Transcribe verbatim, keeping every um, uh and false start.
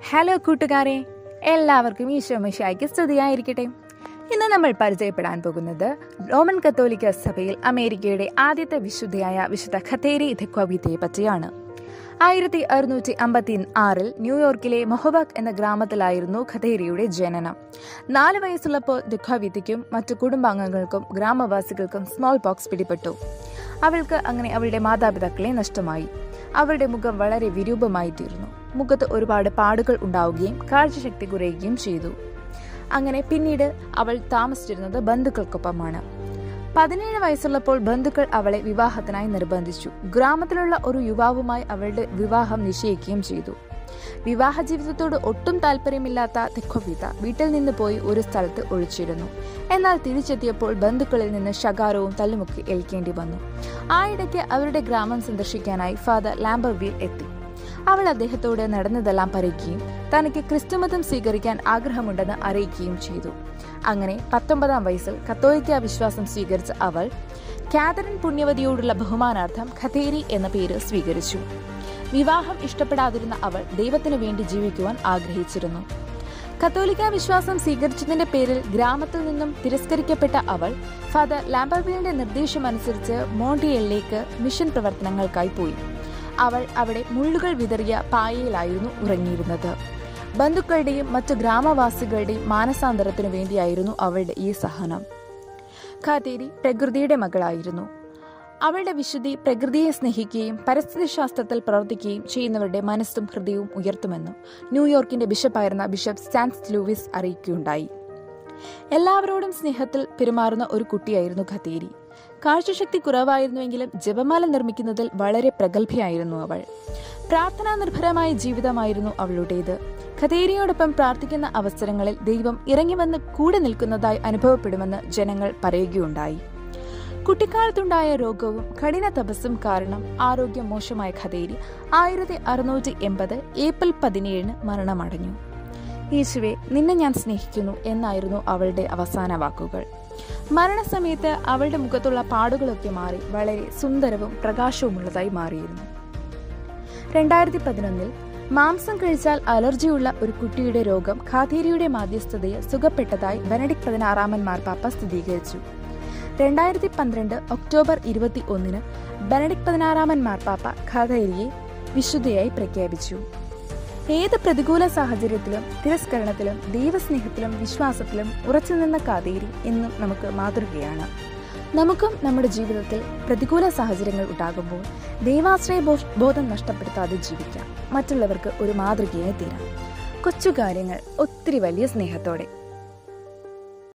Hello കൂട്ടുകാരെ, എല്ലാവർക്കും ഈശോ മിശിഹായ്ക്ക് സ്തുതിയായിരിക്കട്ടെ. ഇന്ന് നമ്മൾ പരിചയപ്പെടാൻ പോകുന്നത് റോമൻ കത്തോലിക്ക സഭയിൽ അമേരിക്കയുടെ ആദ്യത്തെ വിശുദ്ധയായ വിശുദ്ധ ഖതേരി തെക്വവിത്തയെ പറ്റിയാണ്. ആയിരത്തി അറുന്നൂറ്റി അമ്പത്തി ആറിൽ ന്യൂയോർക്കിലെ മൊഹബാക് എന്ന ഗ്രാമത്തിലായിരുന്നു ഖതേരിയുടെ ജനനം. നാല് വയസ്സുള്ളപ്പോൾ തെക്വവിത്തയ്ക്കും മറ്റു കുടുംബാംഗങ്ങൾക്കും ഗ്രാമവാസികൾക്കും സ്മോൾ പോക്സ് പിടിപെട്ടു. അവൾക്ക് അങ്ങനെ അവളുടെ മാതാപിതാക്കളെ നഷ്ടമായി. അവരുടെ മുഖം വളരെ വിരൂപമായി തീർന്നു. മുഖത്ത് ഒരുപാട് പാടുകൾ ഉണ്ടാവുകയും കാഴ്ചശക്തി കുറയുകയും ചെയ്തു. അങ്ങനെ പിന്നീട് അവൾ താമസിച്ചിരുന്നത് ബന്ധുക്കൾക്കൊപ്പമാണ്. പതിനേഴ് വയസ്സുള്ളപ്പോൾ ബന്ധുക്കൾ അവളെ വിവാഹത്തിനായി നിർബന്ധിച്ചു. ഗ്രാമത്തിലുള്ള ഒരു യുവാവുമായി അവളുടെ വിവാഹം നിശ്ചയിക്കുകയും ചെയ്തു. വിവാഹ ജീവിതത്തോട് ഒട്ടും താല്പര്യമില്ലാത്ത തെക്വവിത്ത വീട്ടിൽ നിന്ന് പോയി ഒരു സ്ഥലത്ത് ഒളിച്ചിരുന്നു. എന്നാൽ തിരിച്ചെത്തിയപ്പോൾ ബന്ധുക്കളിൽ നിന്ന് ശകാരവും തല്ലുമുക്കി ഏൽക്കേണ്ടി വന്നു. ആയിടയ്ക്ക് അവരുടെ ഗ്രാമം സന്ദർശിക്കാനായി ഫാദർ ലാംബർവീൽ എത്തി. അവൾ അദ്ദേഹത്തോട് നടന്നതെല്ലാം പറയുകയും തനിക്ക് ക്രിസ്തുമതം സ്വീകരിക്കാൻ ആഗ്രഹമുണ്ടെന്ന് അറിയിക്കുകയും ചെയ്തു. അങ്ങനെ പത്തൊമ്പതാം വയസ്സിൽ കത്തോലിക്ക വിശ്വാസം സ്വീകരിച്ച അവൾ കാതറിൻ പുണ്യവതിയോടുള്ള ബഹുമാനാർത്ഥം ഖതേരി എന്ന പേര് സ്വീകരിച്ചു. വിവാഹം ഇഷ്ടപ്പെടാതിരുന്ന അവൾ ദൈവത്തിനു വേണ്ടി ജീവിക്കുവാൻ ആഗ്രഹിച്ചിരുന്നു. കത്തോലിക്ക വിശ്വാസം സ്വീകരിച്ചതിന്റെ പേരിൽ ഗ്രാമത്തിൽ നിന്നും തിരസ്കരിക്കപ്പെട്ട അവൾ ഫാദർ ലാംബർവീലിന്റെ നിർദ്ദേശമനുസരിച്ച് മോണ്ടിയലിലേക്ക് മിഷൻ പ്രവർത്തനങ്ങൾക്കായി പോയി. അവൾ അവിടെ മുള്ളുകൾ വിതറിയ പായയിലായിരുന്നു ഉറങ്ങിയിരുന്നത്. ബന്ധുക്കളുടെയും മറ്റു ഗ്രാമവാസികളുടെയും മാനസാന്തരത്തിനു വേണ്ടിയായിരുന്നു അവളുടെ ഈ സഹനം. ഖതേരി പ്രകൃതിയുടെ മകളായിരുന്നു. അവളുടെ വിശുദ്ധി പ്രകൃതിയെ സ്നേഹിക്കുകയും പരിസ്ഥിതി ശാസ്ത്രത്തിൽ പ്രവർത്തിക്കുകയും ചെയ്യുന്നവരുടെ മനസ്സും ഹൃദയവും ഉയർത്തുമെന്നും ന്യൂയോർക്കിന്റെ ബിഷപ്പായിരുന്ന ബിഷപ്പ് സ്റ്റാൻസ് ലൂവിസ് അറിയിക്കുകയുണ്ടായി. എല്ലാവരോടും സ്നേഹത്തിൽ പെരുമാറുന്ന ഒരു കുട്ടിയായിരുന്നു ഖതേരി. കാഴ്ചശക്തി കുറവായിരുന്നുവെങ്കിലും ജപമാല നിർമ്മിക്കുന്നതിൽ വളരെ പ്രഗത്ഭയായിരുന്നു അവൾ. പ്രാർത്ഥനാ നിർഭരമായ ജീവിതമായിരുന്നു അവളുടേത്. ഖതേരിയോടൊപ്പം പ്രാർത്ഥിക്കുന്ന അവസരങ്ങളിൽ ദൈവം ഇറങ്ങി വന്ന് കൂടെ നിൽക്കുന്നതായി അനുഭവപ്പെടുമെന്ന് ജനങ്ങൾ പറയുകയുണ്ടായി. കുട്ടിക്കാലത്തുണ്ടായ രോഗവും കഠിന തപസ്സും കാരണം ആരോഗ്യം മോശമായ ഖതേരി ആയിരത്തി അറുന്നൂറ്റി എൺപത് ഏപ്രിൽ പതിനേഴിന് മരണമടഞ്ഞു. യേശുവേ, നിന്നെ ഞാൻ സ്നേഹിക്കുന്നു എന്നായിരുന്നു അവളുടെ അവസാന വാക്കുകൾ. മരണസമയത്ത് അവളുടെ മുഖത്തുള്ള പാടുകളൊക്കെ മാറി വളരെ സുന്ദരവും പ്രകാശവുമുള്ളതായി മാറിയിരുന്നു. രണ്ടായിരത്തി പതിനൊന്നിൽ മാംസം കഴിച്ചാൽ അലർജിയുള്ള ഒരു കുട്ടിയുടെ രോഗം ഖതേരിയുടെ മാധ്യസ്ഥതയിൽ സുഖപ്പെട്ടതായി ബെനഡിക്ട് പതിനാറാമൻ മാർപ്പാപ്പ സ്ഥിരീകരിച്ചു. രണ്ടായിരത്തി പന്ത്രണ്ട് ഒക്ടോബർ ഇരുപത്തി ഒന്നിന് ബെനഡിക്ട് പതിനാറാമൻ മാർപ്പാപ്പ ഖതേരിയെ വിശുദ്ധയായി പ്രഖ്യാപിച്ചു. ഏത് പ്രതികൂല സാഹചര്യത്തിലും തിരസ്കരണത്തിലും ദൈവസ്നേഹത്തിലും വിശ്വാസത്തിലും ഉറച്ചുനിന്ന ഖതേരി എന്നും നമുക്ക് മാതൃകയാണ്. നമുക്കും നമ്മുടെ ജീവിതത്തിൽ പ്രതികൂല സാഹചര്യങ്ങൾ ഉണ്ടാകുമ്പോൾ ദൈവാശ്രയ ബോധം നഷ്ടപ്പെടുത്താതെ ജീവിക്കാം. മറ്റുള്ളവർക്ക് ഒരു മാതൃകയായി തീരാം. കൊച്ചു കാര്യങ്ങൾ ഒത്തിരി വലിയ സ്നേഹത്തോടെ.